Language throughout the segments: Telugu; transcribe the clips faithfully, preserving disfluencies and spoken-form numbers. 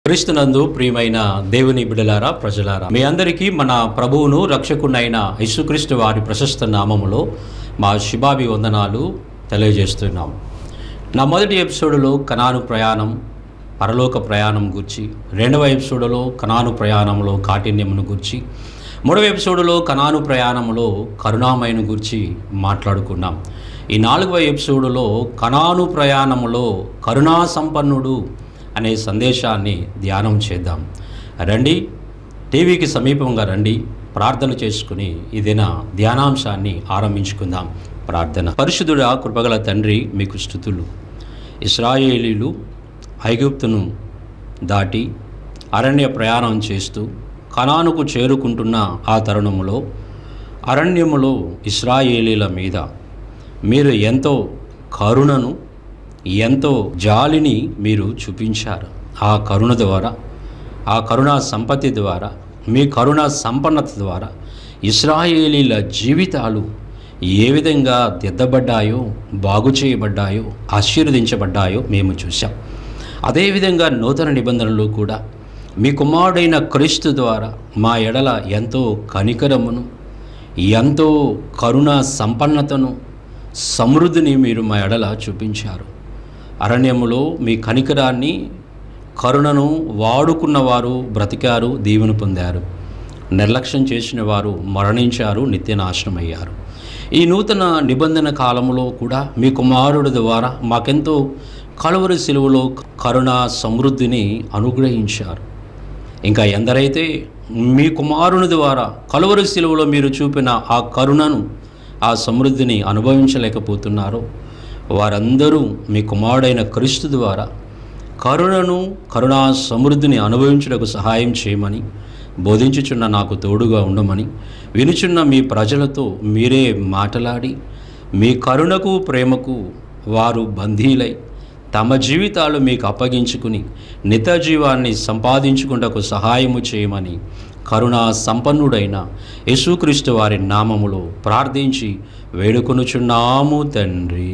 క్రీస్తునందు ప్రియమైన దేవుని బిడ్డలారా, ప్రజలారా, మీ అందరికీ మన ప్రభువును రక్షకునైన యేసుక్రీస్తు వారి ప్రశస్త నామములో మా శుభాభివందనాలు తెలియజేస్తున్నాం. నా మొదటి ఎపిసోడ్లో కనాను ప్రయాణం, పరలోక ప్రయాణం గురించి, రెండవ ఎపిసోడ్లో కనాను ప్రయాణంలో కాఠిన్యమును గురించి, మూడవ ఎపిసోడ్లో కనాను ప్రయాణంలో కరుణామయను గురించి మాట్లాడుకున్నాం. ఈ నాలుగవ ఎపిసోడ్లో కనాను ప్రయాణంలో కరుణా సంపన్నుడు అనే సందేశాన్ని ధ్యానం చేద్దాం. రండి, టీవీకి సమీపంగా రండి, ప్రార్థన చేసుకుని ఇదిన ధ్యానాంశాన్ని ఆరంభించుకుందాం. ప్రార్థన. పరిశుద్ధుడా, కృపగల తండ్రి, మీకు స్తుతులు. ఇశ్రాయేలీలు ఐగుప్తును దాటి అరణ్య ప్రయాణం చేస్తూ కనానుకు చేరుకుంటున్న ఆ తరుణములో అరణ్యములో ఇశ్రాయేలీల మీద మీరు ఎంతో కరుణను, ఎంతో జాలిని మీరు చూపించారు. ఆ కరుణ ద్వారా, ఆ కరుణా సంపత్తి ద్వారా, మీ కరుణా సంపన్నత ద్వారా ఇశ్రాయేలీల జీవితాలు ఏ విధంగా దిద్దబడ్డాయో, బాగు చేయబడ్డాయో, ఆశీర్వదించబడ్డాయో మేము చూసాం. అదేవిధంగా నూతన నిబంధనలు కూడా మీ కుమారుడైన క్రీస్తు ద్వారా మా ఎడల ఎంతో కనికరమును, ఎంతో కరుణా సంపన్నతను, సమృద్ధిని మీరు మా ఎడల చూపించారు. అరణ్యములో మీ కనికరాన్ని, కరుణను వాడుకున్నవారు బ్రతికారు, దీవెన పొందారు. నిర్లక్ష్యం చేసిన వారు మరణించారు, నిత్యనాశనమయ్యారు. ఈ నూతన నిబంధన కాలంలో కూడా మీ కుమారుడి ద్వారా మాకెంతో కలువరి శిలువలో కరుణ సమృద్ధిని అనుగ్రహించారు. ఇంకా ఎందరైతే మీ కుమారుని ద్వారా కలువరి శిలువలో మీరు చూపిన ఆ కరుణను, ఆ సమృద్ధిని అనుభవించలేకపోతున్నారో వారందరూ మీ కుమారుడైన క్రీస్తు ద్వారా కరుణను, కరుణా సమృద్ధిని అనుభవించుటకు సహాయం చేయమని, బోధించుచున్న నాకు తోడుగా ఉండమని, వినుచున్న మీ ప్రజలతో మీరే మాట్లాడి మీ కరుణకు, ప్రేమకు వారు బందీలై తమ జీవితాలు మీకు అప్పగించుకుని నిత్య జీవాన్ని సంపాదించుకుంటకు సహాయము చేయమని కరుణా సంపన్నుడైన యేసుక్రీస్తు వారి నామములో ప్రార్థించి వేడుకొనుచున్నాము తండ్రి.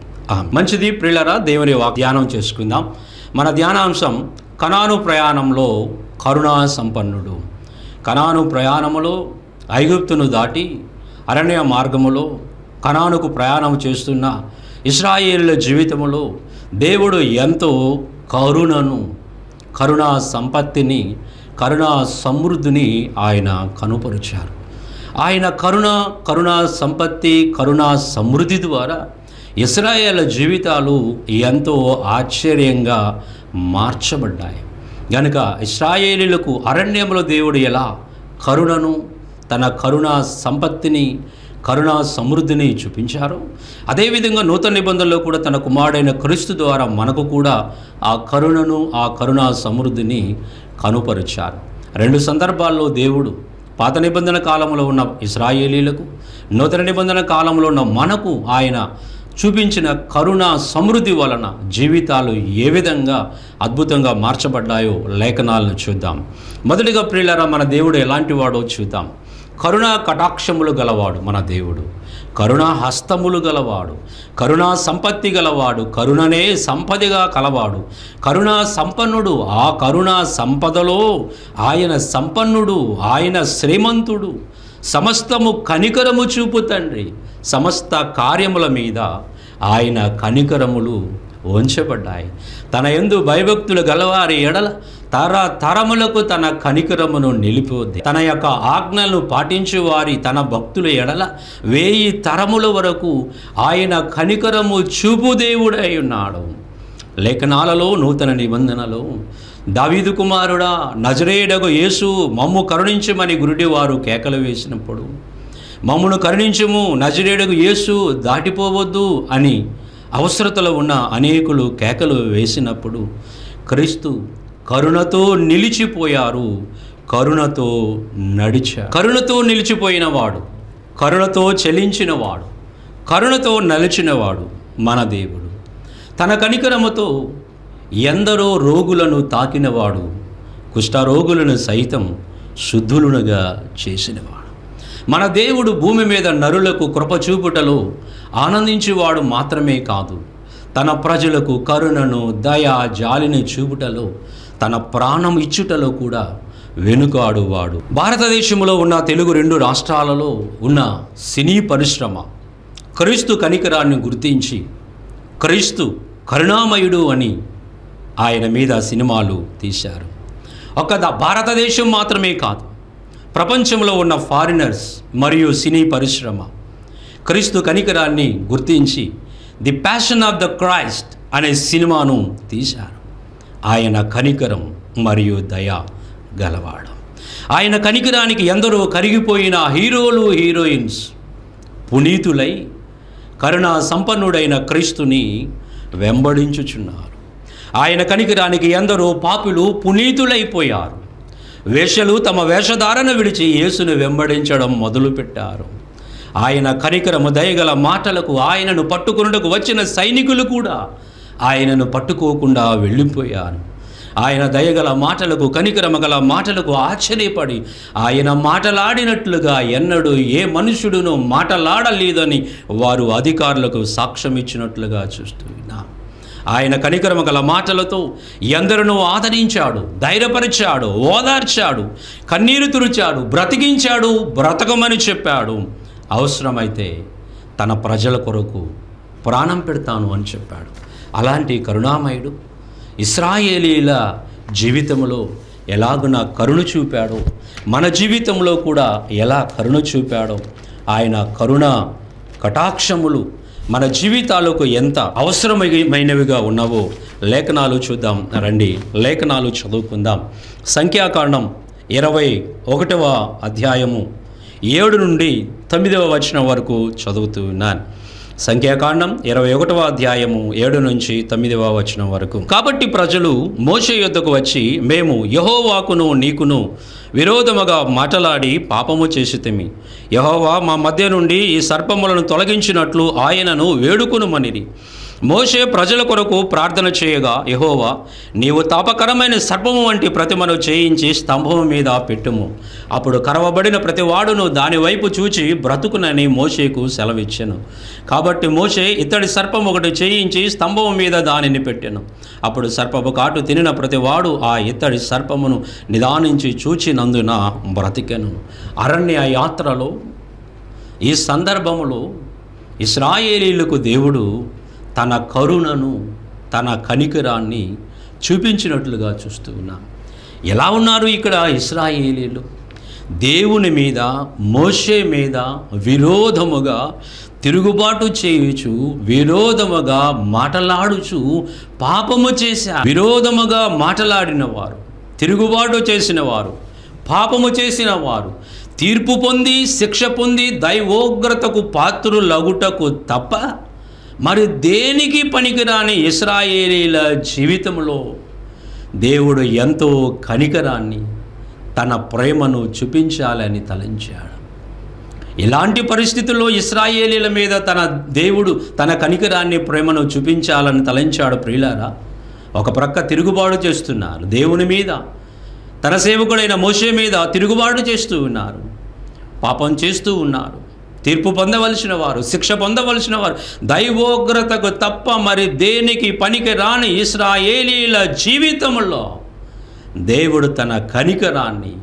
మంచిది ప్రియులారా, దేవుని వాక్యం ధ్యానం చేసుకుందాం. మన ధ్యానాంశం కనాను ప్రయాణంలో కరుణా సంపన్నుడు. కనాను ప్రయాణములో ఐగుప్తును దాటి అరణ్య మార్గములో కనానుకు ప్రయాణం చేస్తున్న ఇశ్రాయేలుల జీవితములో దేవుడు ఎంతో కరుణను, కరుణా సంపత్తిని, కరుణా సమృద్ధిని ఆయన కనుపరిచారు. ఆయన కరుణ, కరుణా సంపత్తి, కరుణా సమృద్ధి ద్వారా ఇశ్రాయేలు జీవితాలు ఎంతో ఆశ్చర్యంగా మార్చబడ్డాయి. గనుక ఇశ్రాయేలీలకు అరణ్యంలో దేవుడు ఎలా కరుణను, తన కరుణా సంపత్తిని, కరుణా సమృద్ధిని చూపించారు, అదేవిధంగా నూతన నిబంధనలో కూడా తన కుమారుడైన క్రీస్తు ద్వారా మనకు కూడా ఆ కరుణను, ఆ కరుణా సమృద్ధిని కనుపరిచారు. రెండు సందర్భాల్లో దేవుడు పాత నిబంధన కాలంలో ఉన్న ఇశ్రాయేలీలకు, నూతన నిబంధన కాలంలో ఉన్న మనకు ఆయన చూపించిన కరుణ సమృద్ధి వలన జీవితాలు ఏ విధంగా అద్భుతంగా మార్చబడ్డాయో లేఖనాలను చూద్దాం. మొదటిగా ప్రియులారా, మన దేవుడు ఎలాంటి వాడో చూద్దాం. కరుణా కటాక్షములు గలవాడు మన దేవుడు, కరుణా హస్తములు గలవాడు, కరుణా సంపత్తి గలవాడు, కరుణనే సంపదగా కలవాడు, కరుణా సంపన్నుడు. ఆ కరుణా సంపదలో ఆయన సంపన్నుడు, ఆయన శ్రీమంతుడు, సమస్తము కనికరము చూపు తండ్రి. సమస్త కార్యముల మీద ఆయన కనికరములు ఉంచబడ్డాయి. తన యందు భయభక్తులు గలవారి ఎడల తర తరములకు తన కనికరమును నిలిపోద్ది. తన యొక్క ఆజ్ఞలను పాటించు వారి తన భక్తుల ఎడల వేయి తరముల వరకు ఆయన కనికరము చూపు దేవుడై ఉన్నాడు. లేఖనాలలో, నూతన నిబంధనలో దావీదు కుమారుడా, నజరేయుడగు యేసు మమ్ము కరుణించమని గురుడివారు కేకలు వేసినప్పుడు, మమ్మును కరుణించుము, నజరేయుడగు యేసు దాటిపోవద్దు అని అవసరతలో ఉన్న అనేకులు కేకలు వేసినప్పుడు క్రీస్తు కరుణతో నిలిచిపోయారు, కరుణతో నడిచారు. కరుణతో నిలిచిపోయినవాడు, కరుణతో చెలించినవాడు, కరుణతో నలిచినవాడు మన దేవుడు. తన కనికరముతో ఎందరో రోగులను తాకినవాడు, కుష్ఠరోగులను సైతం శుద్ధులునుగా చేసినవాడు. మన దేవుడు భూమి మీద నరులకు కృపచూపుటలో ఆనందించేవాడు మాత్రమే కాదు, తన ప్రజలకు కరుణను, దయ, జాలిని చూపుటలో తన ప్రాణం ఇచ్చుటలో కూడా వెనుకాడువాడు. భారతదేశంలో ఉన్న తెలుగు రెండు రాష్ట్రాలలో ఉన్న సినీ పరిశ్రమ క్రీస్తు కనికరాన్ని గుర్తించి క్రీస్తు కరుణామయుడు అని ఆయన మీద సినిమాలు తీశారు. ఒక భారతదేశం మాత్రమే కాదు, ప్రపంచంలో ఉన్న ఫారినర్స్ మరియు సినీ పరిశ్రమ క్రీస్తు కనికరాన్ని గుర్తించి the passion of the Christ అనే సినిమాను తీశారు. ఆయన కనికరం మరియు దయ గలవాడు. ఆయన కనికరానికి ఎందరో కరిగిపోయిన హీరోలు హీరోయిన్స్ పునీతులై కరుణా సంపన్నుడైన క్రీస్తుని వెంబడించుచున్నారు. ఆయన కనికరానికి ఎందరో పాపులు పునీతులైపోయారు. వేశ్యలు తమ వేషధారణ విడిచి యేసును వెంబడించడం మొదలుపెట్టారు. ఆయన కనికరము దయగల మాటలకు ఆయనను పట్టుకొనుటకు వచ్చిన సైనికులు కూడా ఆయనను పట్టుకోకుండా వెళ్ళిపోయారు. ఆయన దయగల మాటలకు కనికరమ గల మాటలకు ఆశ్చర్యపడి ఆయన మాటలాడినట్లుగా ఎన్నడూ ఏ మనుషుడును మాటలాడలేదని వారు అధికారులకు సాక్ష్యం ఇచ్చినట్లుగా చూస్తున్నాం. ఆయన కనికరమ గల మాటలతో ఎందరినో ఆదరించాడు, ధైర్యపరిచాడు, ఓదార్చాడు, కన్నీరు తుడిచాడు, బ్రతికించాడు, బ్రతకమని చెప్పాడు. అవసరమైతే తన ప్రజల కొరకు ప్రాణం పెడతాను అని చెప్పాడు. అలాంటి కరుణామయుడు ఇశ్రాయేలీల జీవితంలో ఎలాగున కరుణ చూపాడో మన జీవితంలో కూడా ఎలా కరుణ చూపాడో ఆయన కరుణ కటాక్షములు మన జీవితాలకు ఎంత అవసరమైనవిగా ఉన్నావో లేఖనాలు చూద్దాం రండి. లేఖనాలు చదువుకుందాం. సంఖ్యాకాండం ఇరవై ఒకటవ అధ్యాయము ఏడు నుండి తొమ్మిదవ వచనం వరకు చదువుతూ ఉన్నాను. సంఖ్యాకాండం ఇరవై ఒకటవ అధ్యాయము ఏడు నుంచి తొమ్మిదవ వచనం వరకు. కాబట్టి ప్రజలు మోషే యొద్దకు వచ్చి, మేము యెహోవాకును నీకును విరోధముగా మాటలాడి పాపము చేసితిమి. యెహోవా మా మధ్య నుండి ఈ సర్పములను తొలగించినట్లు ఆయనను వేడుకొనుమనిరి. మోషే ప్రజల కొరకు ప్రార్థన చేయగా, యెహోవా నీవు తాపకరమైన సర్పము వంటి ప్రతిమను చేయించి స్తంభము మీద పెట్టుము. అప్పుడు కరవబడిన ప్రతి వాడును దాని వైపు చూచి బ్రతుకునని మోషేకు సెలవిచ్చెను. కాబట్టి మోషే ఇత్తడి సర్పం ఒకటి చేయించి స్తంభము మీద దానిని పెట్టెను. అప్పుడు సర్పపు కాటు తినిన ప్రతి వాడు ఆ ఇత్తడి సర్పమును నిదానించి చూచినందున బ్రతికెను. అరణ్య యాత్రలో ఈ సందర్భములో ఇశ్రాయేలీలకు దేవుడు తన కరుణను తన కనికరాన్ని చూపించినట్లుగా చూస్తూ ఉన్నాం. ఎలా ఉన్నారు ఇక్కడ ఇశ్రాయేలీలు? దేవుని మీద మోషే మీద విరోధముగా తిరుగుబాటు చేయుచు విరోధముగా మాటలాడుచు పాపము చేశారు. విరోధముగా మాటలాడిన వారు, తిరుగుబాటు చేసిన వారు, పాపము చేసిన వారు తీర్పు పొంది శిక్ష పొంది దైవోగ్రతకు పాత్రులగుటకు తప్ప మరి దేనికి పనికిరాని ఇశ్రాయేలీల జీవితంలో దేవుడు ఎంతో కనికరాన్ని తన ప్రేమను చూపించాలని తలంచాడు. ఇలాంటి పరిస్థితుల్లో ఇశ్రాయేలీల మీద తన దేవుడు తన కనికరాన్ని ప్రేమను చూపించాలని తలంచాడు. ప్రియులారా, ఒక ప్రక్క తిరుగుబాటు చేస్తున్నారు దేవుని మీద, తన సేవకుడైన మోషే మీద తిరుగుబాటు చేస్తూ ఉన్నారు, పాపం చేస్తూ ఉన్నారు, తీర్పు పొందవలసిన వారు, శిక్ష పొందవలసిన వారు. దైవోగ్రతకు తప్ప మరి దేనికి పనికి రాని ఇశ్రాయేలీల జీవితంలో దేవుడు తన కనికరాన్ని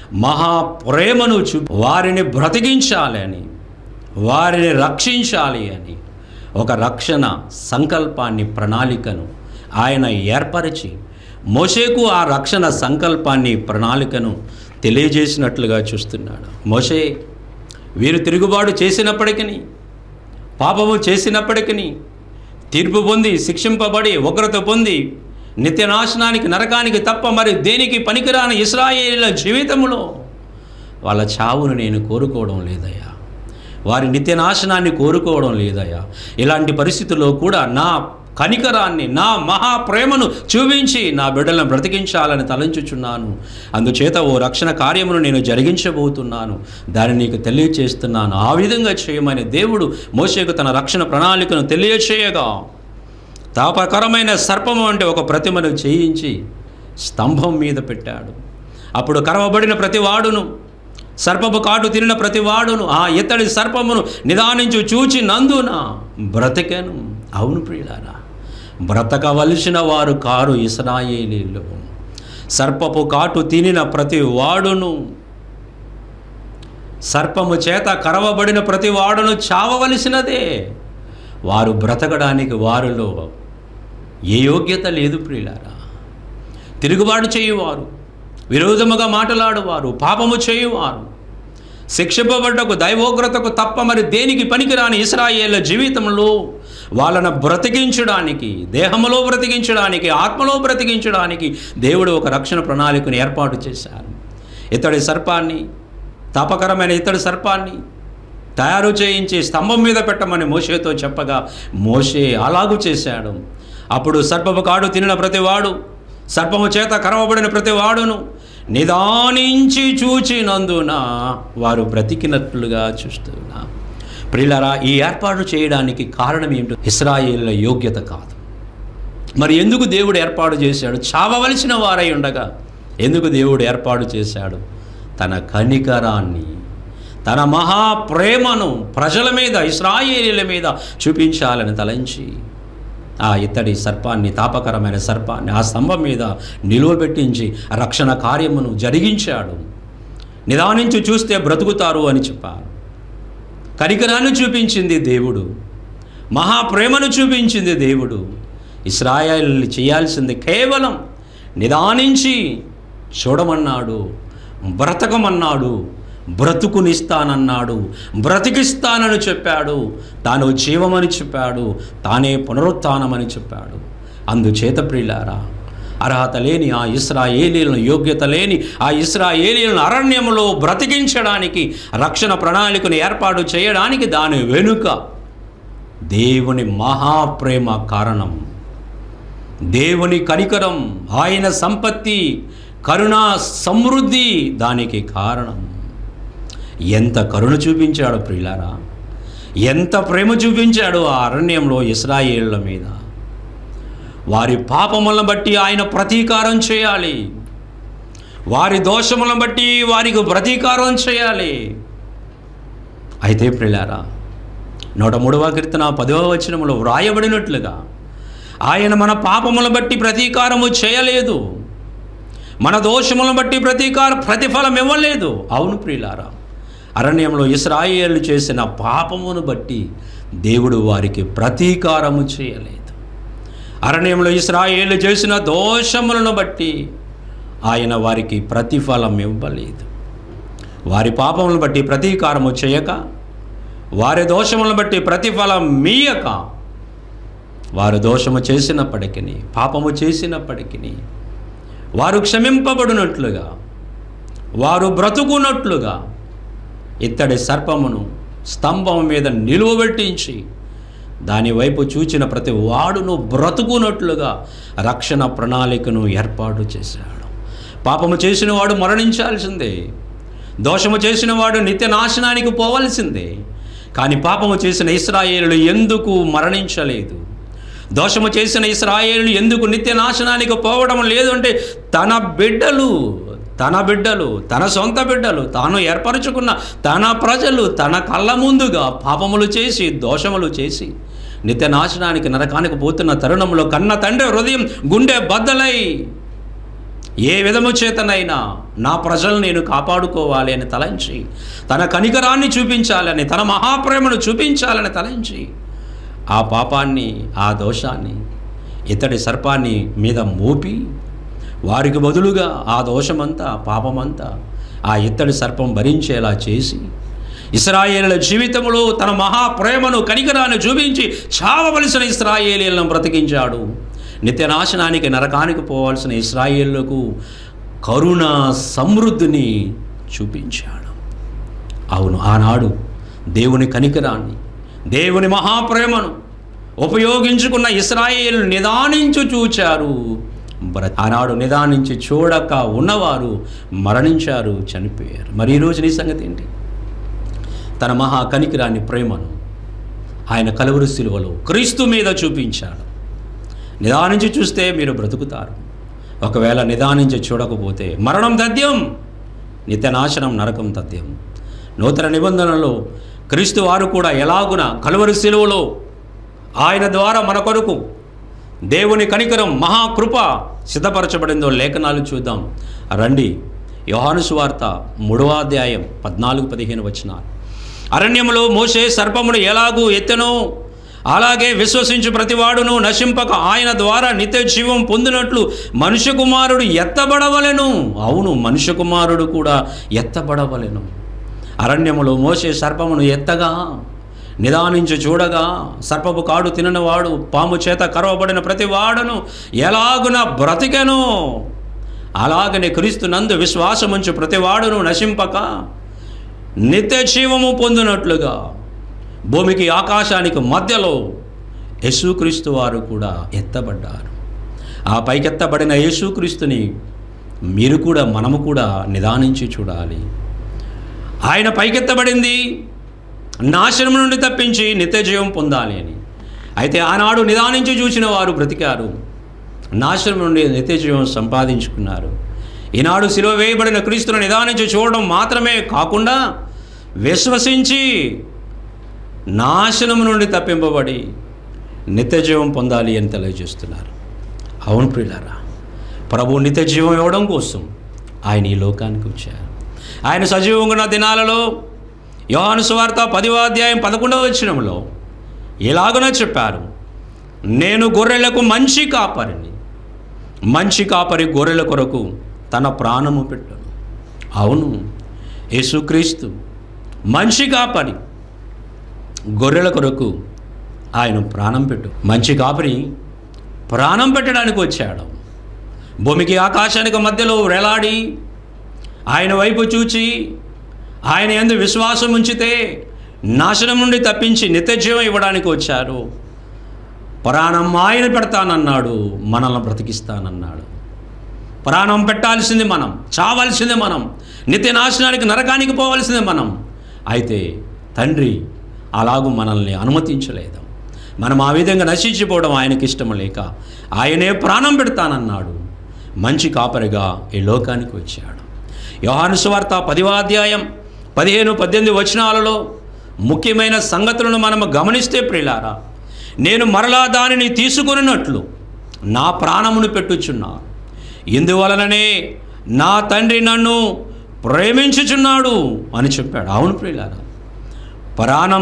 మహాప్రేమను చూపి వారిని బ్రతికించాలని, వారిని రక్షించాలి అని ఒక రక్షణ సంకల్పాన్ని, ప్రణాళికను ఆయన ఏర్పరిచి మోషేకు ఆ రక్షణ సంకల్పాన్ని, ప్రణాళికను తెలియజేసినట్లుగా చూస్తున్నాడు. మోషే వీరు తిరుగుబాటు చేసినప్పటికీ, పాపము చేసినప్పటికీ, తీర్పు పొంది శిక్షింపబడి ఉగ్రత పొంది నిత్యనాశనానికి నరకానికి తప్ప మరి దేనికి పనికిరాని ఇశ్రాయేలీల జీవితంలో వాళ్ళ చావును నేను కోరుకోవడం లేదయ్యా, వారి నిత్యనాశనాన్ని కోరుకోవడం లేదయ్యా. ఇలాంటి పరిస్థితుల్లో కూడా నా కనికరాన్ని, నా మహాప్రేమను చూపించి నా బిడ్డలను బ్రతికించాలని తలంచుచున్నాను. అందుచేత ఓ రక్షణ కార్యమును నేను జరిగించబోతున్నాను, దాన్ని నీకు తెలియచేస్తున్నాను. ఆ విధంగా చేయమని దేవుడు మోషేకు తన రక్షణ ప్రణాళికను తెలియచేయగా, తాపకరమైన సర్పము అంటే ఒక ప్రతిమను చేయించి స్తంభం మీద పెట్టాడు. అప్పుడు కరవబడిన ప్రతి వాడును, సర్పపు కాటు తినిన ప్రతి వాడును ఆ ఇత్తడి సర్పమును నిదానించు చూచి నందున బ్రతికెను. అవును ప్రియులారా, బ్రతకవలసిన వారు కారు ఇశ్రాయేలీలు. సర్పపు కాటు తినిన ప్రతి వాడును, సర్పము చేత కరవబడిన ప్రతి వాడును చావవలసినదే. వారు బ్రతకడానికి వారిలో ఏ యోగ్యత లేదు ప్రియులారా. తిరుగుబాటు చేయువారు, విరోధముగా మాట్లాడువారు, పాపము చేయువారు, శిక్షింపబడ్డకు దైవోగ్రతకు తప్ప మరి దేనికి పనికిరాని ఇశ్రాయేళ్ల జీవితంలో వాళ్ళను బ్రతికించడానికి, దేహములో బ్రతికించడానికి, ఆత్మలో బ్రతికించడానికి దేవుడు ఒక రక్షణ ప్రణాళికను ఏర్పాటు చేశారు. ఇతడి సర్పాన్ని, తాపకరమైన ఇతడి సర్పాన్ని తయారు చేయించి స్తంభం మీద పెట్టమని మోషేతో చెప్పగా మోషే అలాగూ చేశాడు. అప్పుడు సర్పపు కాడు తినిన ప్రతివాడు, సర్పము చేత కరవబడిన ప్రతివాడును నిదానించి చూచినందున వారు బ్రతికినట్లుగా చూస్తున్నా. ప్రియులారా, ఈ ఏర్పాటు చేయడానికి కారణం ఏమిటో ఇశ్రాయేలుల యోగ్యత కాదు. మరి ఎందుకు దేవుడు ఏర్పాటు చేశాడు? చావవలసిన వారై ఉండగా ఎందుకు దేవుడు ఏర్పాటు చేశాడు? తన కనికరాన్ని, తన మహాప్రేమను ప్రజల మీద, ఇశ్రాయేలీల మీద చూపించాలని తలంచి ఆ ఇత్తడి సర్పాన్ని, తాపకరమైన సర్పాన్ని ఆ స్తంభం మీద నిలువబెట్టించి రక్షణ కార్యమును జరిగించాడు. నిదానించి చూస్తే బ్రతుకుతారు అని చెప్పారు. కనికరాన్ని చూపించింది దేవుడు, మహాప్రేమను చూపించింది దేవుడు. ఇశ్రాయేలు చేయాల్సింది కేవలం నిదానించి చూడమన్నాడు, బ్రతకమన్నాడు, బ్రతుకునిస్తానన్నాడు, బ్రతికిస్తానని చెప్పాడు. తాను జీవమని చెప్పాడు, తానే పునరుత్థానమని చెప్పాడు. అందుచేత ప్రియులారా, అర్హత లేని ఆ ఇశ్రాయేలీయులను, యోగ్యత లేని ఆ ఇశ్రాయేలీయులను అరణ్యములో బ్రతికించడానికి, రక్షణ ప్రణాళికను ఏర్పాటు చేయడానికి దాని వెనుక దేవుని మహాప్రేమ కారణం, దేవుని కనికరం, ఆయన సంపత్తి, కరుణా సమృద్ధి దానికి కారణం. ఎంత కరుణ చూపించాడు ప్రియులారా, ఎంత ప్రేమ చూపించాడు ఆ అరణ్యంలో ఇశ్రాయేలుల మీద. వారి పాపములను బట్టి ఆయన ప్రతీకారం చేయాలి, వారి దోషములను బట్టి వారికి ప్రతీకారం చేయాలి. అయితే ప్రియులారా, నూట మూడవ కీర్తన పదవ వచనములో వ్రాయబడినట్లుగా ఆయన మన పాపములను బట్టి ప్రతీకారము చేయలేదు, మన దోషములను బట్టి ప్రతీకార ప్రతిఫలం ఇవ్వలేదు. అవును ప్రియులారా, అరణ్యంలో ఇశ్రాయేలు చేసిన పాపమును బట్టి దేవుడు వారికి ప్రతీకారము చేయలేదు. అరణ్యంలో ఇశ్రాయేలు చేసిన దోషములను బట్టి ఆయన వారికి ప్రతిఫలం ఇవ్వలేదు. వారి పాపములను బట్టి ప్రతీకారము చేయక, వారి దోషములను బట్టి ప్రతిఫలం మీయక, వారు దోషము చేసినప్పటికీ, పాపము చేసినప్పటికీ వారు క్షమింపబడినట్లుగా, వారు బ్రతుకున్నట్లుగా ఇత్తడి సర్పమును స్తంభం మీద నిలువబెట్టించి దాని వైపు చూచిన ప్రతి వాడును బ్రతుకున్నట్లుగా రక్షణ ప్రణాళికను ఏర్పాటు చేశాడు. పాపము చేసిన వాడు మరణించాల్సిందే, దోషము చేసిన వాడు నిత్య నాశనానికి పోవలసిందే. కానీ పాపము చేసిన ఇశ్రాయేలులు ఎందుకు మరణించలేదు? దోషము చేసిన ఇశ్రాయేలులు ఎందుకు నిత్య నాశనానికి పోవడం లేదు అంటే, తన బిడ్డలు తన బిడ్డలు తన సొంత బిడ్డలు, తాను ఏర్పరచుకున్న తన ప్రజలు తన కళ్ళ ముందుగా పాపములు చేసి, దోషములు చేసి నిత్య నాశనానికి, నరకానికి పోతున్న తరుణంలో కన్న తండ్రి హృదయం గుండె బద్దలై ఏ విధము చేతనైనా నా ప్రజలు నేను కాపాడుకోవాలి అని తలంచి, తన కనికరాన్ని చూపించాలని, తన మహాప్రేమను చూపించాలని తలంచి ఆ పాపాన్ని, ఆ దోషాన్ని ఇతడి సర్పాన్ని మీద మోపి వారికి బదులుగా ఆ దోషమంతా, పాపమంతా ఆ ఇత్తడి సర్పం భరించేలా చేసి ఇశ్రాయేలుల జీవితంలో తన మహాప్రేమను, కనికరాన్ని చూపించి చావవలసిన ఇశ్రాయేలీయులను బ్రతికించాడు. నిత్యనాశనానికి, నరకానికి పోవాల్సిన ఇశ్రాయేలులకు కరుణ సమృద్ధిని చూపించాడు. అవును, ఆనాడు దేవుని కనికరాన్ని, దేవుని మహాప్రేమను ఉపయోగించుకున్న ఇశ్రాయేలు నిదానించు చూచారు. ఆనాడు నిదానించి చూడక ఉన్నవారు మరణించారు, చనిపోయారు. మరి ఈరోజు నీ సంగతి ఏంటి? తన మహా కనికరాన్ని, ప్రేమను ఆయన కలువరి శిలువలో క్రీస్తు మీద చూపించాడు. నిదానించి చూస్తే మీరు బ్రతుకుతారు. ఒకవేళ నిదానించి చూడకపోతే మరణం తథ్యం, నిత్యనాశనం, నరకం తథ్యం. నూతన నిబంధనలో క్రీస్తు వారు కూడా ఎలాగున కలువరి శిలువలో ఆయన ద్వారా మన కొరకు దేవుని కనికరం మహాకృప సిద్ధపరచబడిందో లేఖనాలు చూద్దాం రండి. యోహాను సువార్త మూడవ అధ్యాయం పద్నాలుగు పదిహేను వచనాలు. అరణ్యములో మోషే సర్పమును ఎలాగూ ఎత్తెనో అలాగే విశ్వసించు ప్రతివాడును నశింపక ఆయన ద్వారా నిత్య జీవం పొందినట్లు మనుష్య కుమారుడు ఎత్తబడవలెను. అవును, మనుష్య కుమారుడు కూడా ఎత్తబడవలెను. అరణ్యములో మోషే సర్పమును ఎత్తగా నిదానించి చూడగా సర్పపు కాడు తిననివాడు పాము చేత కరవబడిన ప్రతి వాడును ఎలాగున బ్రతికెను. అలాగనే క్రీస్తు నందు విశ్వాసముంచు ప్రతివాడును నశింపక నిత్య జీవము పొందినట్లుగా భూమికి ఆకాశానికి మధ్యలో యేసుక్రీస్తు వారు కూడా ఎత్తబడ్డారు. ఆ పైకెత్తబడిన యేసుక్రీస్తుని మీరు కూడా మనము కూడా నిదానించి చూడాలి. ఆయన పైకెత్తబడింది నాశనం నుండి తప్పించి నిత్య జీవం పొందాలి అని. అయితే ఆనాడు నిదానించి చూసిన వారు బ్రతికారు, నాశనం నుండి నిత్య జీవం సంపాదించుకున్నారు. ఈనాడు సిలువ వేయబడిన క్రీస్తును నిదానించి చూడడం మాత్రమే కాకుండా విశ్వసించి నాశనం నుండి తప్పింపబడి నిత్య జీవం పొందాలి అని తెలియజేస్తున్నారు. అవును ప్రియులారా, ప్రభు నిత్య జీవం ఇవ్వడం కోసం ఆయన ఈ లోకానికి వచ్చారు. ఆయన సజీవంగా ఉన్న దినాలలో యోహాను సువార్త పదవ అధ్యాయం పదకొండవ వచనంలో ఇలాగున చెప్పారు, నేను గొర్రెలకు మంచి కాపరిని, మంచి కాపరి గొర్రెల కొరకు తన ప్రాణము పెట్టను. అవును, యేసుక్రీస్తు మంచి కాపరి, గొర్రెల కొరకు ఆయన ప్రాణం పెట్టు. మంచి కాపరి ప్రాణం పెట్టడానికి వచ్చాడు. భూమికి ఆకాశానికి మధ్యలో వేలాడి ఆయన వైపు చూచి ఆయన యందు విశ్వాసం ఉంచితే నాశనం నుండి తప్పించి నిత్యజీవం ఇవ్వడానికి వచ్చారు. ప్రాణం ఆయన పెడతానన్నాడు, మనల్ని బ్రతికిస్తానన్నాడు. ప్రాణం పెట్టాల్సింది మనం, చావాల్సిందే మనం, నిత్య నాశనానికి నరకానికి పోవాల్సిందే మనం. అయితే తండ్రి అలాగూ మనల్ని అనుమతించలేదు. మనం ఆ విధంగా నశించిపోవడం ఆయనకి ఇష్టం లేక ఆయనే ప్రాణం పెడతానన్నాడు. మంచి కాపరిగా ఈ లోకానికి వచ్చాడు. యోహాను సువార్త పదవ అధ్యాయం పదిహేను పద్దెనిమిది వచనాలలో ముఖ్యమైన సంగతులను మనము గమనిస్తే ప్రియులారా, నేను మరలా దానిని తీసుకొనినట్లు నా ప్రాణమును పెట్టుచున్నా, ఇందువలననే నా తండ్రి నన్ను ప్రేమించుచున్నాడు అని చెప్పాడు. అవును ప్రియులారా, ప్రాణం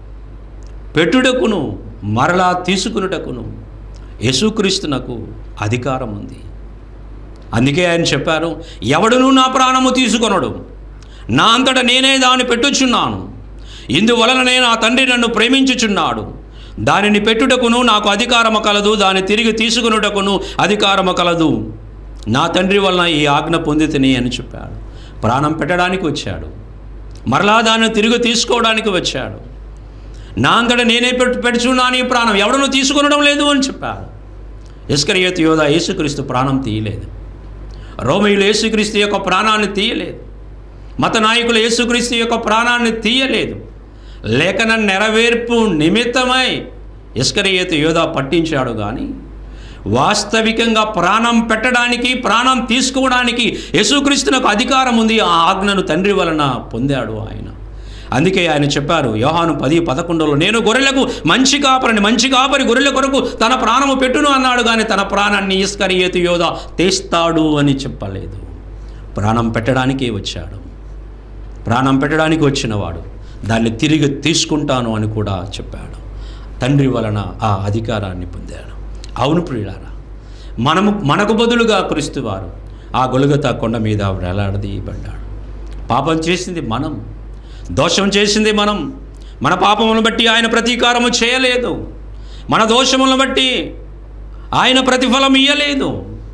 పెట్టుటకును మరలా తీసుకునుటకును యేసుక్రీస్తునకు అధికారం ఉంది. అందుకే ఆయన చెప్పారు, ఎవడునూ నా ప్రాణము తీసుకొనడు, నా అంతటా నేనే దాన్ని పెట్టుచున్నాను, ఇందువలననే నా తండ్రి నన్ను ప్రేమించుచున్నాడు, దానిని పెట్టుటకును నాకు అధికారము కలదు, దాన్ని తిరిగి తీసుకునుటకును అధికారము కలదు, నా తండ్రి వలన ఈ ఆజ్ఞ పొందితిని అని చెప్పాడు. ప్రాణం పెట్టడానికి వచ్చాడు, మరలా దాన్ని తిరిగి తీసుకోవడానికి వచ్చాడు. నా అంతటా నేనే పెట్టు పెట్టుచున్నాను ఈ ప్రాణం, ఎవడనూ తీసుకొనడం లేదు అని చెప్పాడు. ఇస్కరియోతు యోధా యేసుక్రీస్తు ప్రాణం తీయలేదు, రోమీయులు యేసుక్రీస్తు యొక్క ప్రాణాన్ని తీయలేదు, మత నాయకులు యేసుక్రీస్తు యొక్క ప్రాణాన్ని తీయలేదు. లేఖన నెరవేర్పు నిమిత్తమై ఇస్కరియోతు యోధా పట్టించాడు. కానీ వాస్తవికంగా ప్రాణం పెట్టడానికి, ప్రాణం తీసుకోవడానికి యేసుక్రీస్తునకు అధికారం ఉంది. ఆ ఆజ్ఞను తండ్రి వలన పొందాడు ఆయన. అందుకే ఆయన చెప్పారు యోహాను పది పదకొండులో, నేను గొర్రెలకు మంచి కాపరిని, మంచి కాపరి గొర్రెల కొరకు తన ప్రాణము పెట్టును అన్నాడు. కానీ తన ప్రాణాన్ని ఇస్కరియోతు యోధా తీస్తాడు అని చెప్పలేదు. ప్రాణం పెట్టడానికే వచ్చాడు. ప్రాణం పెట్టడానికి వచ్చినవాడు దాన్ని తిరిగి తీసుకుంటాను అని కూడా చెప్పాడు. తండ్రి వలన ఆ అధికారాన్ని పొందాడు. అవును ప్రియులారా, మనము మనకు బదులుగా క్రీస్తు వారు ఆ గొలుగతా కొండ మీద వేలాడదీయబడ్డాడు. పాపం చేసింది మనం, దోషం చేసింది మనం. మన పాపములను బట్టి ఆయన ప్రతీకారము చేయలేదు, మన దోషములను బట్టి ఆయన ప్రతిఫలం ఇయ్యలేదు.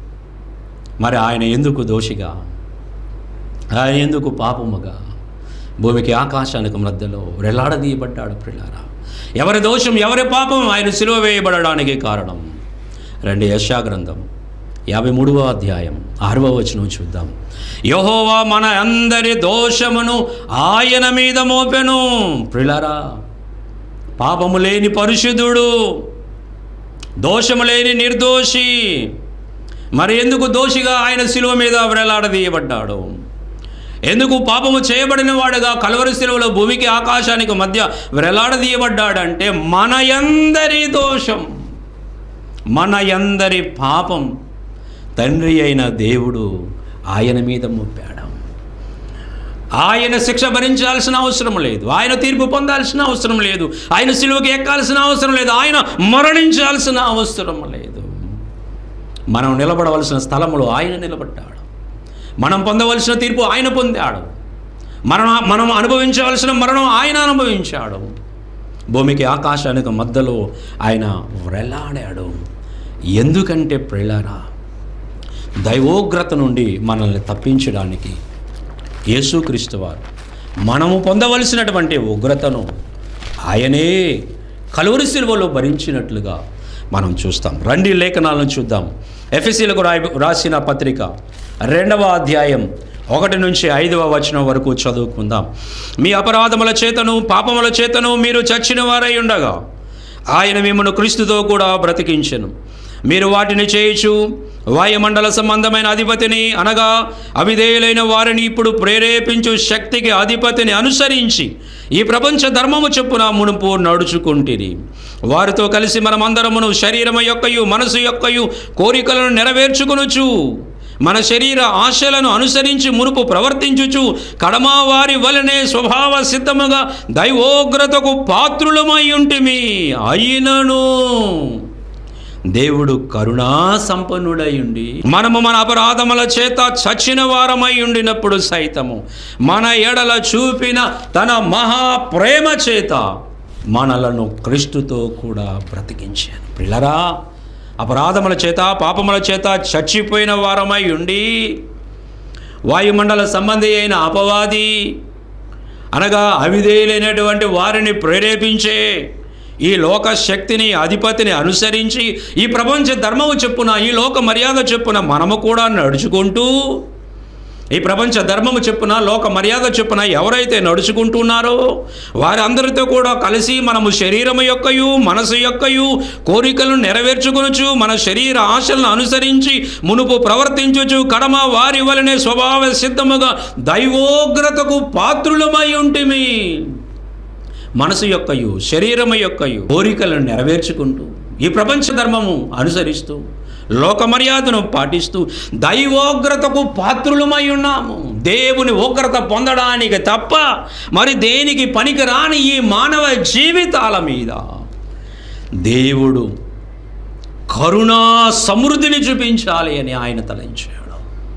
మరి ఆయన ఎందుకు దోషిగా, ఆయన ఎందుకు పాపముగా భూమికి ఆకాశానికి మధ్యలో వేలాడదీయబడ్డాడు ప్రియులారా? ఎవరి దోషం, ఎవరి పాపం ఆయన సిలువ వేయబడడానికి కారణం? రండి యెషయా గ్రంథం యాభై మూడవ అధ్యాయం ఆరవ వచనం చూద్దాం. యెహోవా మన అందరి దోషమును ఆయన మీద మోపెను. ప్రియులారా, పాపము లేని పరిశుద్ధుడు, దోషము లేని నిర్దోషి, మరి ఎందుకు దోషిగా ఆయన శిలువ మీద వేలాడదీయబడ్డాడు? ఎందుకు పాపము చేయబడిన వాడుగా కల్వరి శిలువలో భూమికి ఆకాశానికి మధ్య వేలాడదీయబడ్డాడంటే మన అందరి దోషం మన యందరి పాపం తండ్రి అయిన దేవుడు ఆయన మీద మోపాడు. ఆయన శిక్ష భరించాల్సిన అవసరం లేదు, ఆయన తీర్పు పొందాల్సిన అవసరం లేదు, ఆయన సిలువకి ఎక్కాల్సిన అవసరం లేదు, ఆయన మరణించాల్సిన అవసరం లేదు. మనం నిలబడవలసిన స్థలంలో ఆయన నిలబడ్డాడు. మనం పొందవలసిన తీర్పు ఆయన పొందాడు. మరణ మనం అనుభవించవలసిన మరణం ఆయన అనుభవించాడు. భూమికి ఆకాశానికి మధ్యలో ఆయన వ్రేలాడాడు. ఎందుకంటే ప్రియులారా, దైవోగ్రత నుండి మనల్ని తప్పించడానికి యేసుక్రీస్తు వారు మనము పొందవలసినటువంటి ఉగ్రతను ఆయనే కలువరి శిలువలో భరించినట్లుగా మనం చూస్తాం. రండి లేఖనాలను చూద్దాం. ఎఫెసీలకు రాయి రాసిన పత్రిక రెండవ అధ్యాయం ఒకటి నుంచి ఐదవ వచనం వరకు చదువుకుందాం. మీ అపరాధముల చేతను పాపముల చేతను మీరు చచ్చిన వారై ఉండగా ఆయన మిమ్మల్ని క్రీస్తుతో కూడా బ్రతికించెను. మీరు వాటిని చేయుచు వాయుమండల సంబంధమైన అధిపతిని అనగా అవిధేయులైన వారిని ఇప్పుడు ప్రేరేపించు శక్తికి అధిపతిని అనుసరించి ఈ ప్రపంచ ధర్మము చొప్పున మునుపు నడుచుకుంటిరి. వారితో కలిసి మనమందరమును శరీరము యొక్కయు మనసు యొక్కయు కోరికలను నెరవేర్చుకొనుచు మన శరీర ఆశలను అనుసరించి మునుపు ప్రవర్తించుచు కడమా వారి వలనే స్వభావ సిద్ధముగా దైవోగ్రతకు పాత్రులమై ఉంటిమి. అయినను దేవుడు కరుణా సంపన్నుడై ఉండి మనము మన అపరాధముల చేత చచ్చిన వారమై ఉండినప్పుడు సైతము మన ఎడల చూపిన తన మహాప్రేమ చేత మనలను క్రీస్తుతో కూడా బ్రతికించాను. ప్రియులారా, అపరాధముల చేత పాపముల చేత చచ్చిపోయిన వారమై ఉండి వాయుమండల సంబంధి అయిన అపవాది అనగా అవిధేయులైనటువంటి వారిని ప్రేరేపించే ఈ లోక శక్తిని అధిపతిని అనుసరించి ఈ ప్రపంచ ధర్మము చెప్పున ఈ లోక మర్యాద చెప్పున మనము కూడా నడుచుకుంటూ ఈ ప్రపంచ ధర్మము చెప్పున లోక మర్యాద చెప్పున ఎవరైతే నడుచుకుంటున్నారో వారందరితో కూడా కలిసి మనము శరీరము యొక్కయు మనసు యొక్కయు కోరికలను నెరవేర్చుకొనుచు మన శరీర ఆశలను అనుసరించి మునుపు ప్రవర్తించుచు కడమ వారి వలనే స్వభావ సిద్ధముగా దైవోగ్రతకు పాత్రులమై ఉంటిమి. మనసు యొక్కయు శరీరము యొక్కయు కోరికలను నెరవేర్చుకుంటూ ఈ ప్రపంచ ధర్మము అనుసరిస్తూ లోక మర్యాదను పాటిస్తూ దైవోగ్రతకు పాత్రులమై ఉన్నాము. దేవుని ఉగ్రత పొందడానికి తప్ప మరి దేనికి పనికిరాని ఈ మానవ జీవితాల మీద దేవుడు కరుణా సమృద్ధిని చూపించాలి అని ఆయన తలంచాడు.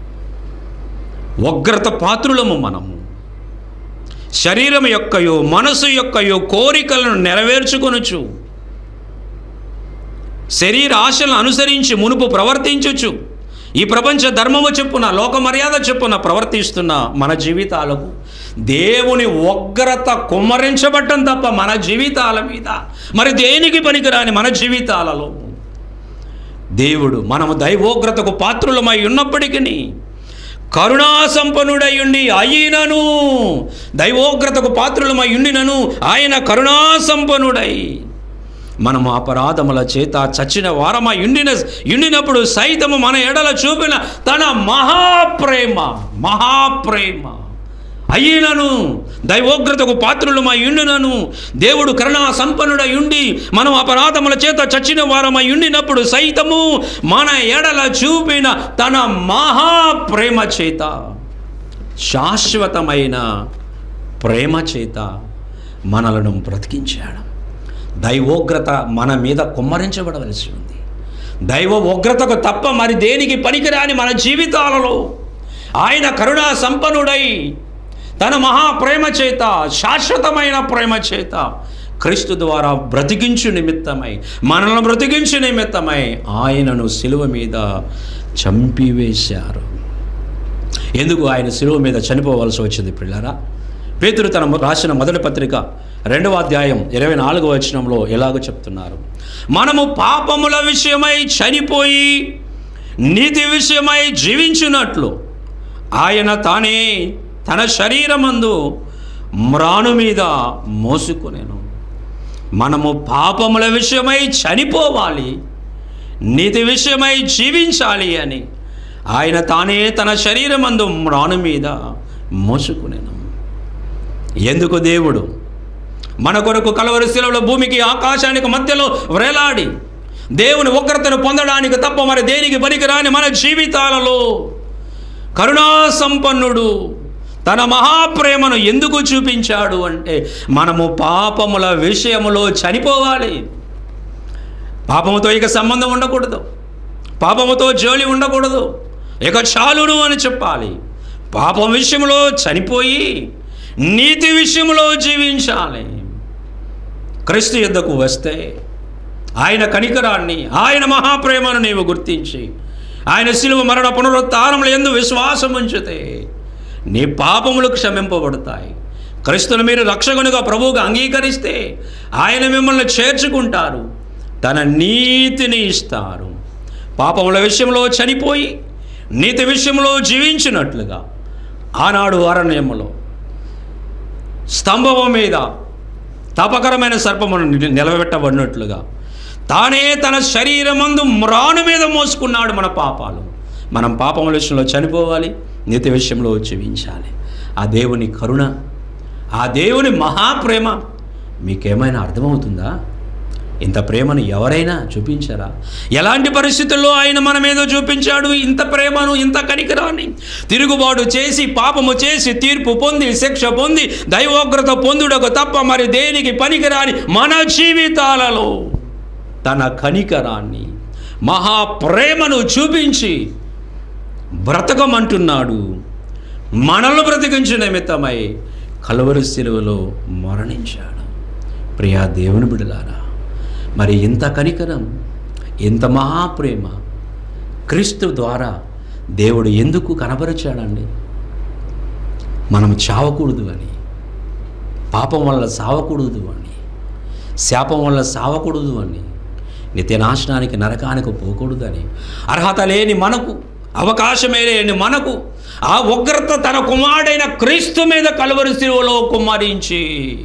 ఉగ్రత పాత్రులము మనము. శరీరం యొక్కయో మనసు యొక్కయో కోరికలను నెరవేర్చుకొనుచు శరీర ఆశలను అనుసరించి మునుపు ప్రవర్తించుచు ఈ ప్రపంచ ధర్మము చెప్పున లోక మర్యాద చెప్పున ప్రవర్తిస్తున్న మన జీవితాలకు దేవుని ఉగ్రత కుమ్మరించబట్టం తప్ప మన జీవితాల మీద మరి దేనికి పనికిరాని మన జీవితాలలో దేవుడు మనము దైవోగ్రతకు పాత్రులమై ఉన్నప్పటికీ కరుణా సంపన్నుడై ఉండి అయినను దైవోగ్రతకు పాత్రులమై ఉండినను ఆయన కరుణా సంపన్నుడై మనము అపరాధముల చేత చచ్చిన వారమై ఉండిన ఉండినప్పుడు సైతము మన ఎడల చూపిన తన మహాప్రేమ మహాప్రేమ అయినను దైవోగ్రతకు పాత్రులమై ఉండినను దేవుడు కరుణా సంపన్నుడై ఉండి మనం అపరాధముల చేత చచ్చిన వారమై ఉండినప్పుడు సైతము మన ఎడల చూపిన తన మహాప్రేమ చేత శాశ్వతమైన ప్రేమ చేత మనలను బ్రతికించాడు. దైవోగ్రత మన మీద కుమ్మరించబడవలసి ఉంది. దైవ ఉగ్రతకు తప్ప మరి దేనికి పనికిరాని మన జీవితాలలో ఆయన కరుణా సంపన్నుడై తన మహాప్రేమ చేత శాశ్వతమైన ప్రేమ చేత క్రీస్తు ద్వారా బ్రతికించు నిమిత్తమై మనల్ని బ్రతికించు నిమిత్తమై ఆయనను సిలువ మీద చంపివేశారు. ఎందుకు ఆయన సిలువ మీద చనిపోవలసి వచ్చింది ప్రియులారా? పేతురు తన రాసిన మొదటి పత్రిక రెండవ అధ్యాయం ఇరవై నాలుగవ వచనంలో ఎలాగో చెప్తున్నారు, మనము పాపముల విషయమై చనిపోయి నీతి విషయమై జీవించున్నట్లు ఆయన తానే తన శరీరమందు మ్రాను మీద మోసుకొనెను. మనము పాపముల విషయమై చనిపోవాలి, నీతి విషయమై జీవించాలి అని ఆయన తానే తన శరీరమందు మ్రాను మీద మోసుకొనెను. ఎందుకు దేవుడు మన కొరకు కలువరి శిలువలో భూమికి ఆకాశానికి మధ్యలో వ్రేలాడి దేవుని ఉగ్రతను పొందడానికి తప్ప మరి దేనికి పనికిరాని మన జీవితాలలో కరుణా సంపన్నుడు తన మహాప్రేమను ఎందుకు చూపించాడు అంటే మనము పాపముల విషయములో చనిపోవాలి. పాపముతో ఇక సంబంధం ఉండకూడదు, పాపముతో జోలి ఉండకూడదు, ఇక చాలును అని చెప్పాలి. పాపం విషయంలో చనిపోయి నీతి విషయంలో జీవించాలి. క్రీస్తు యుద్ధకు వస్తే ఆయన కనికరాన్ని, ఆయన మహాప్రేమను నీవు గుర్తించి ఆయన శిలువ మరణ పునరుత్థానముల యందు విశ్వాసం ఉంచితే నీ పాపములు క్షమింపబడతాయి. క్రీస్తును మీరు రక్షకునిగా ప్రభువుగా అంగీకరిస్తే ఆయన మిమ్మల్ని చేర్చుకుంటారు, తన నీతిని ఇస్తారు. పాపముల విషయంలో చనిపోయి నీతి విషయంలో జీవించినట్లుగా ఆనాడు అరణ్యములో స్తంభము మీద తపకరమైన సర్పమును నిలబెట్టబడినట్లుగా తానే తన శరీరమందు మ్రాను మీద మోసుకున్నాడు మన పాపాలు. మనం పాపముల విషయంలో చనిపోవాలి, నీతి విషయంలో జీవించాలి. ఆ దేవుని కరుణ, ఆ దేవుని మహాప్రేమ మీకేమైనా అర్థమవుతుందా? ఇంత ప్రేమను ఎవరైనా చూపించారా? ఎలాంటి పరిస్థితుల్లో ఆయన మన మీద చూపించాడు ఇంత ప్రేమను, ఇంత కనికరాన్ని? తిరుగుబాటు చేసి పాపము చేసి తీర్పు పొంది శిక్ష పొంది దైవోగ్రత పొందుటకు తప్ప మరి దేనికి పనికిరాని మన జీవితాలలో తన కనికరాన్ని, మహాప్రేమను చూపించి బ్రతకమంటున్నాడు. మనల్ని బ్రతికించిన నిమిత్తమై కలువరి శిలువలో మరణించాడు. ప్రియా దేవుని బిడ్డలారా, మరి ఇంత కనికరం, ఇంత మహాప్రేమ క్రీస్తు ద్వారా దేవుడు ఎందుకు కనబరిచాడండి? మనం చావకూడదు అని, పాపం వల్ల సావకూడదు అని, శాపం వల్ల సావకూడదు అని, నిత్యనాశనానికి నరకానికి పోకూడదని, అర్హత లేని మనకు, అవకాశమే లేని మనకు ఆ ఉగ్రత తన కుమారుడైన క్రీస్తు మీద కలువరి శిలువలో కుమ్మరించి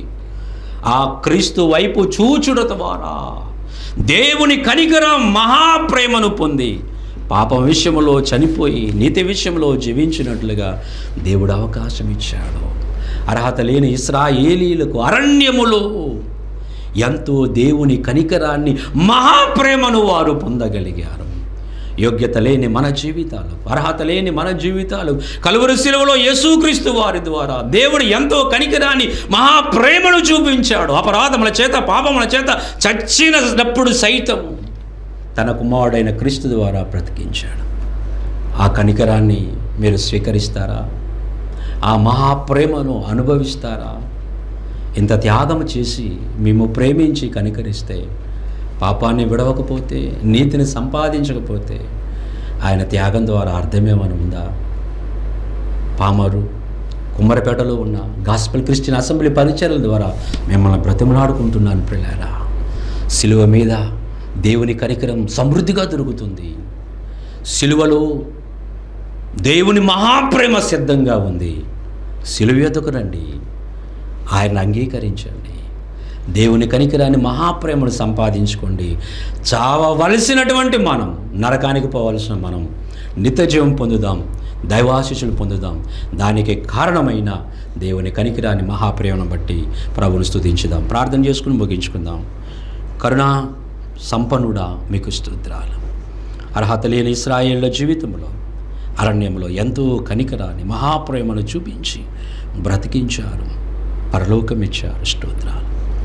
ఆ క్రీస్తు వైపు చూచుట ద్వారా దేవుని కనికరం మహాప్రేమను పొంది పాపం విషయంలో చనిపోయి నీతి విషయంలో జీవించినట్లుగా దేవుడు అవకాశం ఇచ్చాడు. అర్హత లేని ఇశ్రాయేలీయులకు అరణ్యములో ఎంతో దేవుని కనికరాన్ని, మహాప్రేమను వారు పొందగలిగారు. యోగ్యత లేని మన జీవితాలు, అర్హత లేని మన జీవితాలు కలువరి శిలువలో యేసుక్రీస్తు వారి ద్వారా దేవుడు ఎంతో కనికరాన్ని, మహాప్రేమను చూపించాడు. అపరాధముల చేత, పాపముల చేత చచ్చినప్పుడు సైతం తన కుమారుడైన క్రీస్తు ద్వారా బ్రతికించాడు. ఆ కనికరాన్ని మీరు స్వీకరిస్తారా? ఆ మహాప్రేమను అనుభవిస్తారా? ఇంత త్యాగం చేసి మేము ప్రేమించి కనికరిస్తే, పాపాన్ని విడవకపోతే, నీతిని సంపాదించకపోతే ఆయన త్యాగం ద్వారా అర్థమేమని ఉందా? పామరు కుమ్మరిపేటలో ఉన్న గాస్పెల్ క్రిస్టియన్ అసెంబ్లీ పరిచర్యల ద్వారా మిమ్మల్ని బ్రతిమలాడుకుంటున్నాను ప్రియులారా. సిలువ మీద దేవుని కనికరం సమృద్ధిగా దొరుకుతుంది. సిలువలో దేవుని మహాప్రేమ సిద్ధంగా ఉంది. సిలువ ఎదుకు రండి, ఆయన అంగీకరించండి, దేవుని కనికరాన్ని, మహాప్రేమను సంపాదించుకోండి. చావవలసినటువంటి మనం, నరకానికి పోవలసిన మనం నిత్యజీవం పొందుదాం, దైవాశీస్సులు పొందుదాం. దానికి కారణమైన దేవుని కనికరాన్ని, మహాప్రేమను బట్టి ప్రభువును స్తుతించుదాం. ప్రార్థన చేసుకుని ముగించుకుందాం. కరుణా సంపన్నుడా మీకు స్తుత్రాలు. అర్హత లేని ఇశ్రాయేళ్ల జీవితంలో అరణ్యంలో ఎంతో కనికరాన్ని, మహాప్రేమను చూపించి బ్రతికించారు, పరలోకమిచ్చారు. స్తోత్రాలు.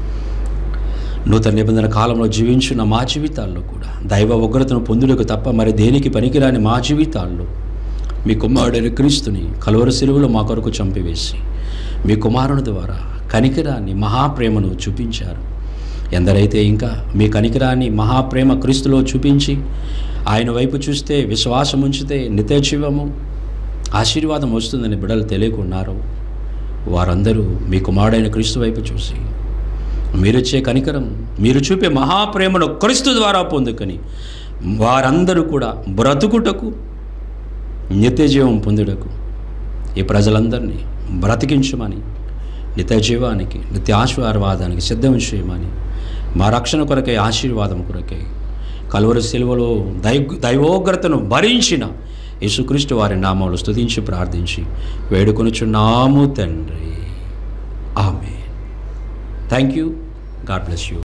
నూతన నిబంధన కాలంలో జీవించిన మా జీవితాల్లో కూడా దైవ ఉగ్రతను పొందుటకు తప్ప మరి దేనికి పనికిరాని మా జీవితాల్లో మీ కుమారుడైన క్రీస్తుని కలువరి శిలువలో మా కొరకు చంపివేసి మీ కుమారుని ద్వారా కనికరాన్ని, మహాప్రేమను చూపించారు. ఎందరైతే ఇంకా మీ కనికరాన్ని, మహాప్రేమ క్రీస్తులో చూపించి ఆయన వైపు చూస్తే, విశ్వాసం ఉంచితే నిత్యజీవము, ఆశీర్వాదం వస్తుందని బిడ్డలు తెలియకున్నారు, వారందరూ మీ కుమారుడైన క్రీస్తు వైపు చూసి మీరిచ్చే కనికరం, మీరు చూపే మహాప్రేమను క్రీస్తు ద్వారా పొందుకొని వారందరూ కూడా బ్రతుకుటకు, నిత్యజీవం పొందుటకు ఈ ప్రజలందరినీ బ్రతికించమని, నిత్యజీవానికి, నిత్య ఆశీర్వాదానికి సిద్ధం చేయమని, మా రక్షణ కొరకై, ఆశీర్వాదం కొరకై కలువరి శిలువలో దై దైవోగ్రతను భరించిన యేసుక్రీస్తు వారి నామములో స్తుతించి ప్రార్థించి వేడుకొనుచున్నాము తండ్రి. ఆమేన్. Thank you. God bless you.